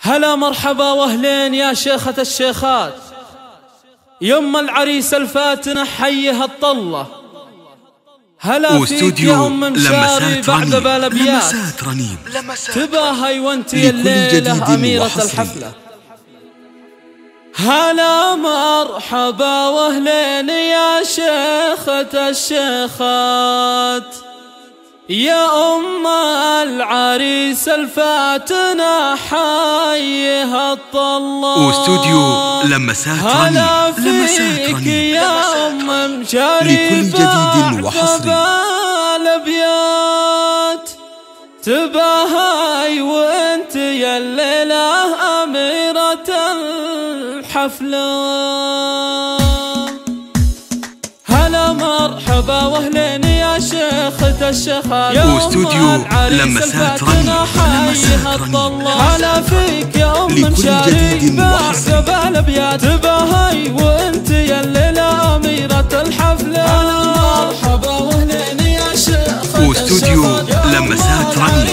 هلا مرحبا واهلين يا شيخة الشيخات، يم العريس الفاتنة حيها الطلة. هلا فيك يا أم مشاري بعد بالابيات، تباهي وانتي الليلة أميرة الحفلة. هلا مرحبا واهلين يا شيخة الشيخات، يا أم العريس الفاتنة حيها الطلة. واستوديو لمسات رنين. هلا فيك يا أم مشاري لكل جديد وحصري الأبيات، تباهي وانت يا الليلة أميرة الحفلة. هلا مرحبا واهلين يا شيخة الشيخات، يا واستوديو لمسات رنين. هلا فيك يا أم مشاري بعد بالابيات، تباهي وانت يا الليلة أميرة الحفلة. هلا مرحبا واهلين يا شيخة واستوديو لمسات رنين.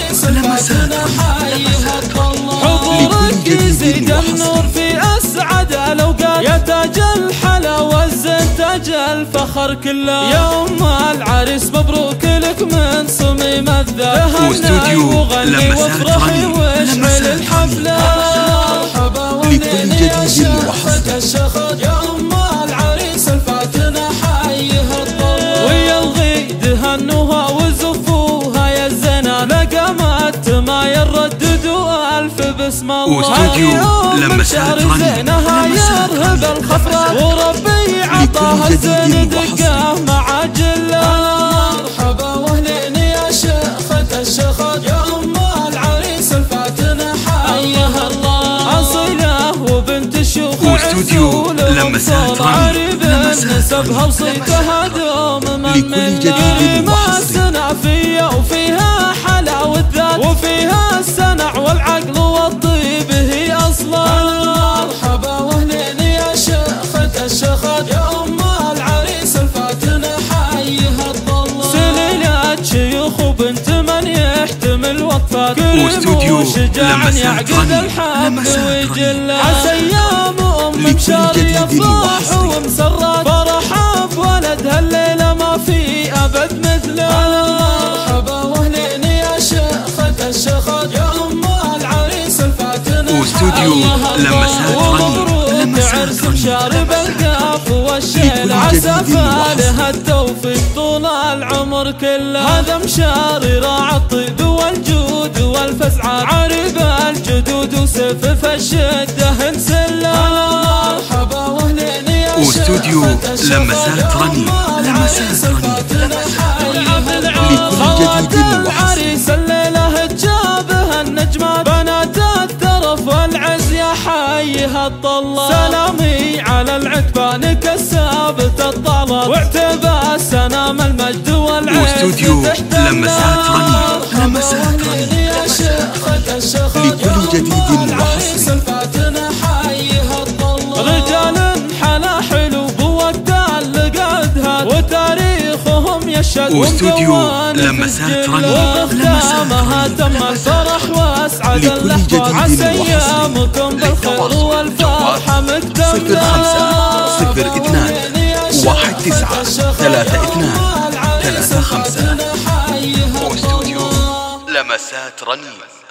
حضورك يزيد النور في أسعد الأوقات، يا تاج الحلا والزين تاج الفخر كله. يا أم العريس مبروك لك من صميم الذات، واستوديو لمسات رنين. واشعل الحفلة. مرحبا واهلين يا شيخة الشيخات، يا أم العريس الفاتنة حيها الطلة. ويا الغيد هنوها وزفوها يا الزنا، لقمت ما يرددوا ألف بسم الله. واستوديو لمسات رنين. يرهب الخفرة وربي عطاها الزين دقه مع جله. مرحبا واهلين يا شيخة الشيخات، يا أم العريس الفاتنة حيها الله. أصيلة وبنت الشيوخ واستوديو لمسات رنين. نسبها وصيتها دوم من لكل جديد وحصري. السنافية وفيها حلاوة ذات، وفيها السنع والعقل والطيب هي أصلا. مرحبا واهلين يا شيخة الشيخات، يا أم العريس الفاتنة حيها الطلة. سليلة شيوخ وبنت من يحتمل وقفات، واستوديو لمسات رنين. عسى أيام أم مشاري أفراح ومسرات، فرحة بولدها الليلة ما في أبد مثله. مرحبا واهلين يا شيخة الشيخات، يا أم العريس الفاتنة واستوديو لمسات رنين. عرس شارب القاف والشيل، عسى فالها التوفيق طول العمر كله. هذا مشاري راعى الطيب والجود والفزعات، عرب الجدود وسفف الشدة انسله. مرحبا واهلين يا واستوديو لمسات رنين. لكل جديد العريس الليلة تجابه النجمات، بنات الترف والعز يا حيها الطلة. سلامي على العتبان كالثابت الطلب، واعتبى سنام المجد والعز. واستوديو لمسات رنين. يا شيخة الشيخات، لكل جديد العريس الفاتنة حيها الطلة. رجال حلا حلو بودال لقدها، وتاريخهم يشهد. واستوديو لمسات رنين. وبختامها تم الفرح واسعد اللحظات، عسى ايامكم بالخير والفرحة مكتملة. 0502193235. واستوديو لمسات رنين.